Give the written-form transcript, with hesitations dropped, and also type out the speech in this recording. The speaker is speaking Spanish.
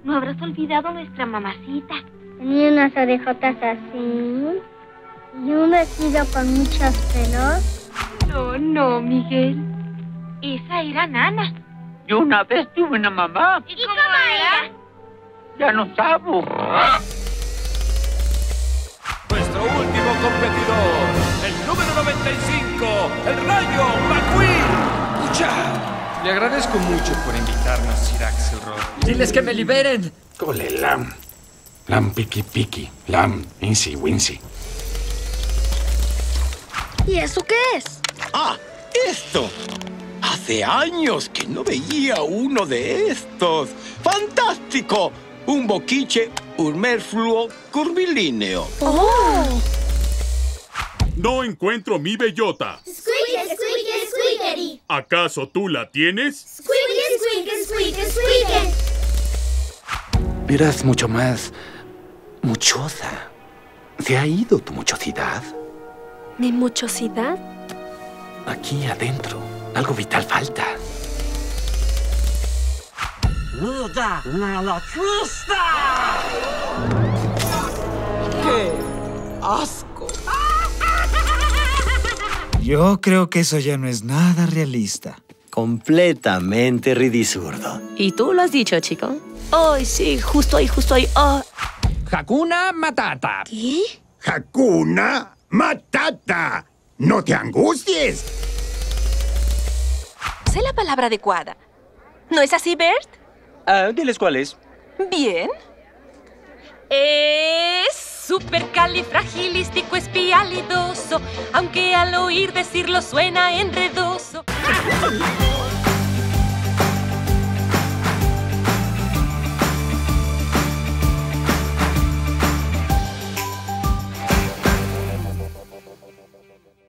¿No habrás olvidado a nuestra mamacita? Tenía unas orejotas así y un vestido con muchos pelos. No, Miguel. Esa era Nana. Yo una vez tuve una mamá. ¿Y cómo era? Ya no sabo. Nuestro último competidor, el número 95, el Rayo McQueen. ¡Ucha! Le agradezco mucho por invitarnos, Sir Axelrod. ¡Diles que me liberen! Cole lam. Lam piki piki. Lam insi winsi. ¿Y eso qué es? ¡Ah! ¡Esto! Hace años que no veía uno de estos. ¡Fantástico! Un boquiche merfluo curvilíneo. ¡Oh! No encuentro mi bellota. Squeaky, squeaky, squeaky. ¿Acaso tú la tienes? Squeaky, squeaky, squeaky, squeaky. Eras mucho más muchosa. ¿Se ha ido tu muchosidad? ¿Mi muchosidad? Aquí adentro. Algo vital falta. ¡Mira la crista! ¡Qué asco! Yo creo que eso ya no es nada realista. Completamente ridículo. ¿Y tú lo has dicho, chico? ¡Ay, sí! Justo ahí, justo ahí. Oh. Hakuna Matata. ¿Qué? ¡Hakuna Matata! ¡No te angusties! Sé la palabra adecuada. ¿No es así, Bert? Diles cuál es. Bien. Es supercalifragilístico espialidoso, aunque al oír decirlo suena enredoso.